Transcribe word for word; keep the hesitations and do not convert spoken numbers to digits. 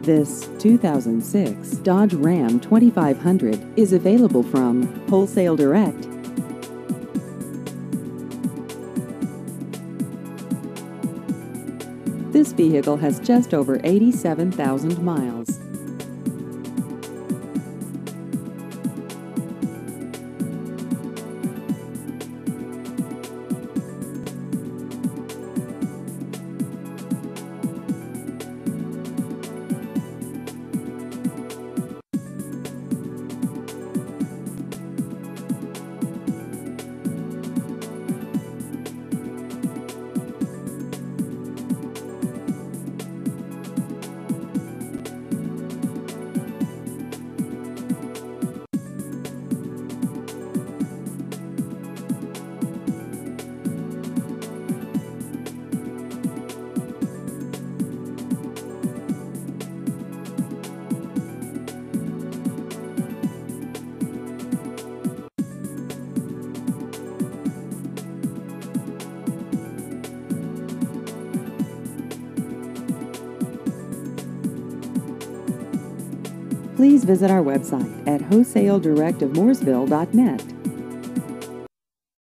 This two thousand six Dodge Ram twenty-five hundred is available from Wholesale Direct. This vehicle has just over eighty-seven thousand miles. Please visit our website at wholesale direct of mooresville dot net.